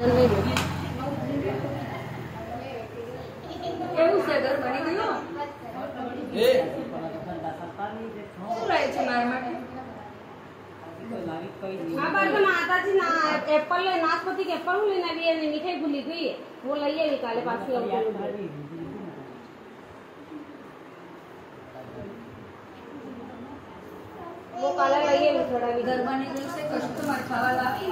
કેવું છે ઘર બની ગયું? એ શું રહે છે મારા માટે? हाँ पर तो माताजी ना एप्पल ले नाशपाती के एप्पल लेना भी है मिठाई भूली गई है वो लाइए निकाले पास से वो काला लाइए थोड़ा भी घर बनी गई से कस्टमर खावा लावी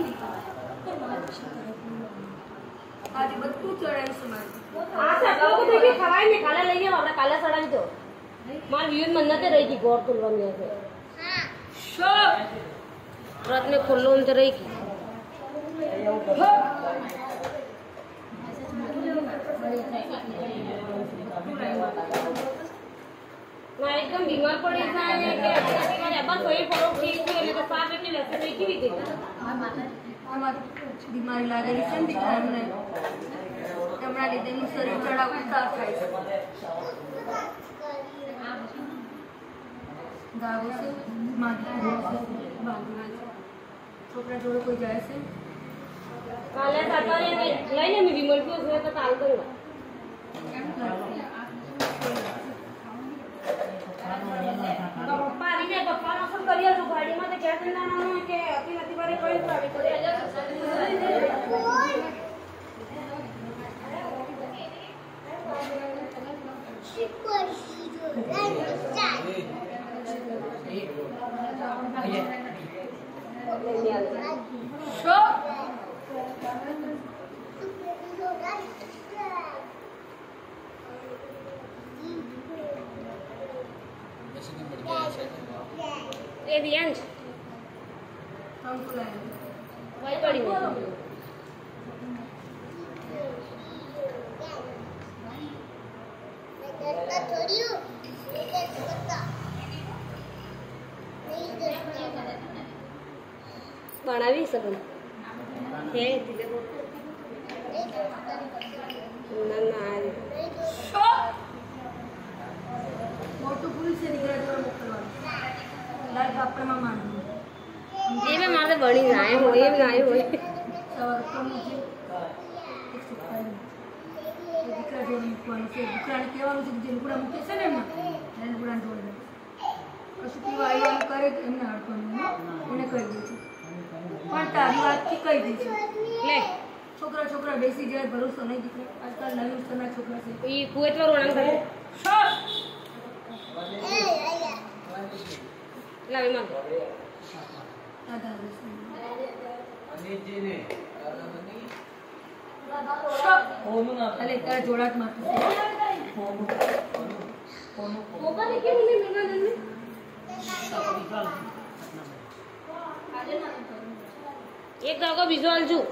आज બધું ચડાયું છે મારે हां सर तो देखिए खवाई में काला लाइए अपना काला सड़ा भी तो मार व्यूज मन्नते रहेगी गौर तुलवा में से हां शो रात में खोलो अंदर रहेगी मैं एकदम बीमार पड़ी था कि अब कोई फरो ठीक थी એટલે તો સાફ એટલે લેસે થઈ ગઈ હતી અમાર બીમારી લાગેલી છે ને દીકરાને હમણાં લીધે નું શરીર ચડાવ ઉતાર થાય છે ગાવો છે માથા બાંધવા છે છોકરા જોડે કોઈ જાય છે કાલે સાતવારે લઈને મે વિમલ કો છે તો કાલ કરું પપ્પા રીને પપ્પા નો ફોન કર્યો તો ગાડીમાં તો ક્યાં સંદાનો કે અતિ નથી બારે કોઈ ટ્રાવેલ કરે शो ये दियांश हम बुलाए वही पड़ी है बनावी सकूं है ना ना शो मोटू पुलिस से निकला तो मोकलवा लाल बापरे में मान ये में मारे बड़ी जाए हो ये भी आए हो सवार को मुझे एक सुखाई દીકરા જોડે મૂકવાનું છે દીકરાને કહેવાનું છે કે જે લુગડા મૂકે છે ને એમના એને લુગડાને જોડે કશું પીવા આવ્યું કરે તો એમને અડકવાનું એને કહી દે છે પણ તારી વાતથી કહી દે છે ले છોકરા છોકરા બેસી જાય ભરોસો નહીં દીકરા આજકાલ નવી ઉંમરના છોકરા છે ये कुएत में रोना करे लावे मां દાદા અલે તારા જોડાટ મારતો मोका ने क्यों नहीं मिलना दिन में एक दागो विजुअल जू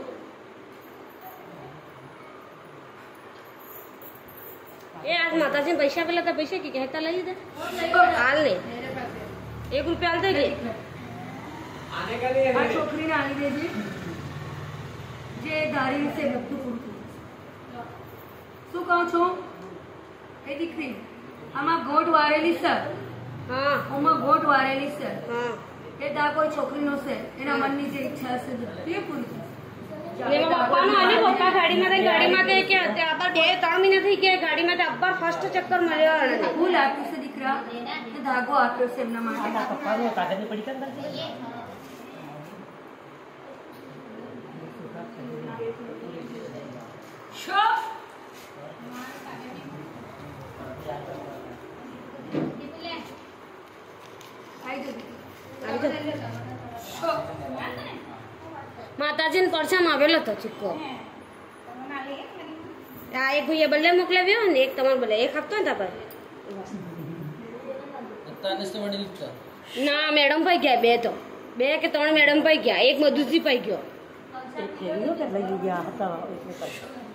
ये आज माताजी पैसा पेला था पैसे की कहता लई दे हाल नहीं 1 रुपया हाल दे આને કાલે આ છોકરીને આલી દેજે જે દારી વિશે બધું પૂરું શું કહું છું એ દીકરી આમાં ગોટ વારેલી છે हां આમાં ગોટ વારેલી છે हां એ દા કોઈ છોકરીનો છે એના મનની જે ઈચ્છા છે તે પૂરી ને પપ્પા નો આને પપ્પા ગાડી માં કે અબ્બા 2-3 મહિના થઈ ગયા ગાડી માં અબ્બા ફર્સ્ટ ચક્કર મળ્યો અને ફૂલ આપ્યું છે દીકરા એ ધાગો આપ્યો છે એમના માટે પપ્પાને કાગળની પડી કર શો માતાજી ને પરસામ આવેલો તો ચીક્કો આ એક ભઈએ બલ્લે મોકલાવ્યો ને એક તમાર બલ્લે એક આપતો ને તાપર ના મેડમ પાઈ ગયા બે કે 3 મેડમ પાઈ ગયા એક મધુજી પાઈ ગયો લઈ ગયા હતા